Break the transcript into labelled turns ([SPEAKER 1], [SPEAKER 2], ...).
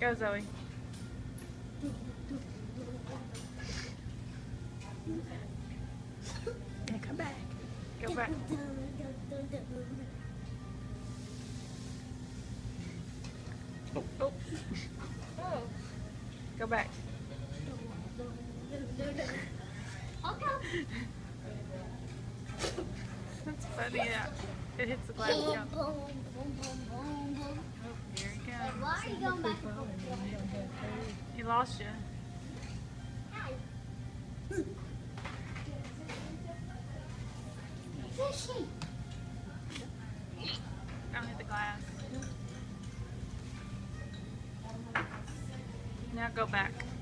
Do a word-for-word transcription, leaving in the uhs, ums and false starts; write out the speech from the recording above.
[SPEAKER 1] Go, Zoe. Yeah, come back. Go back. Oh. Oh. Oh. Go back. That's funny. Yeah. It hits the glass. Yeah. Oh, here he goes.
[SPEAKER 2] Why are you going back and forth?
[SPEAKER 1] He lost you.
[SPEAKER 2] Fishy.
[SPEAKER 1] Don't hit the glass. Now go back.